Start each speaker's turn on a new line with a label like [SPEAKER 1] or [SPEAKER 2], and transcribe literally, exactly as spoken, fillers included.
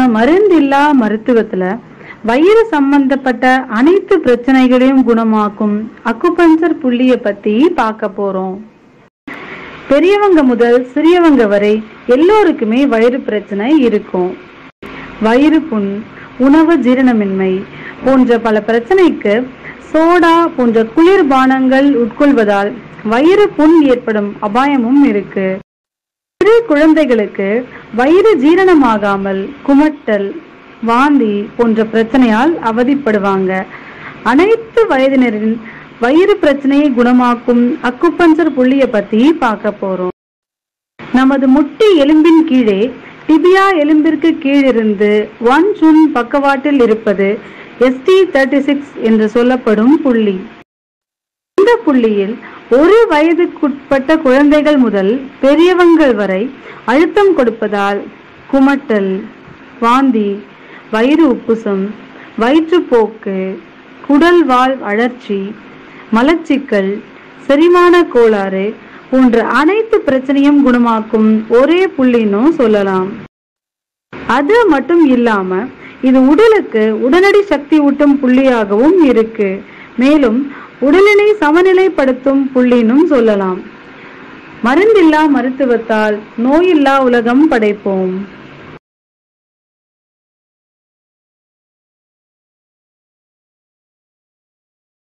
[SPEAKER 1] மருந்தில்லா மருத்துவத்துல வயிறு சம்பந்தப்பட்ட அனைத்து பிரச்சனைகளையும் குணமாக்கும் அக்குபஞ்சர் புள்ளிய பத்தி பார்க்க போறோம். பெரியவங்க முதல் சிறியவங்க வரை எல்லோருக்குமே வயிறு பிரச்சனை இருக்கும். வயிறு புண், உணவு ஜீரணமின்மை போன்ற பல பிரச்சனைக்கு சோடா போன்ற குளிர்பானங்கள் உட்கொள்வதால் வயிறு புண் ஏற்படும் அபாயமும் இருக்கு. சிறு குழந்தைகளுக்கு வயிறு ஜீரணமாகாமல் குமட்டல், வாந்தி போன்ற பிரச்சனையால் அவதிப்படுவாங்க. அனைத்து வயதினரின் வயிறு பிரச்சனையை குணமாக்கும் அக்குபஞ்சர் புள்ளிய பத்தி பார்க்க போறோம். நமது முட்டி எலும்பின் கீழே டிபியா எலும்பிற்கு கீழிருந்து ஒன் சுன் பக்கவாட்டில் இருப்பது எஸ் டி தேர்ட்டி சிக்ஸ் என்று சொல்லப்படும் புள்ளி. இந்த புள்ளியில் ஒரு வயதுக்குட்பட்ட குழந்தைகள் முதல் பெரியவங்கள் வரை அழுத்தம் கொடுப்பதால் குமட்டல், வாந்தி, வயிறு உப்புசம், வயிற்றுப்போக்கு, குடல் வால் அழற்சி, மலச்சிக்கல், செரிமான கோளாறு போன்ற அனைத்து பிரச்சனையும் குணமாக்கும் ஒரே புள்ளின்னு சொல்லலாம். அது மட்டும் இல்லாம இது உடலுக்கு உடனடி சக்தி ஊட்டும் புள்ளியாகவும் இருக்கு. மேலும் உடலினை சமநிலைப்படுத்தும் புள்ளினும் சொல்லலாம். மருந்தில்லா மருத்துவத்தால் நோயில்லா உலகம் படைப்போம்.